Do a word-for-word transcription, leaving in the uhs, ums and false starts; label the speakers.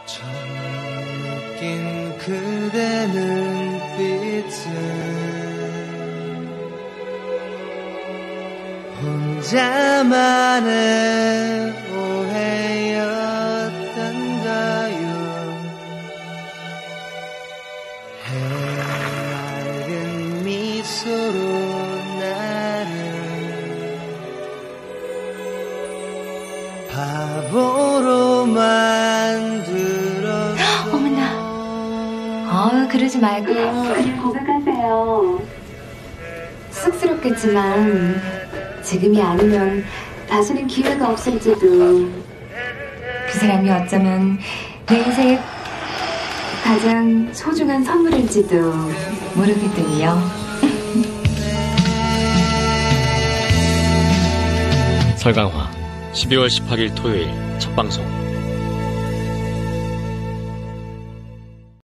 Speaker 1: 처음 느낀 그대 눈빛은 혼자만의 오해였던가요. 해맑은 미소로 나를 바보로 만들었어.
Speaker 2: 어머나. 어, 그러지 말고 그냥 고백하세요. 쑥스럽겠지만 지금이 아니면 다시는 기회가 없을지도. 그 사람이 어쩌면 내 인생의 가장 소중한 선물일지도 모르거든요.
Speaker 3: 설강화 십이월 십팔일 토요일 첫 방송.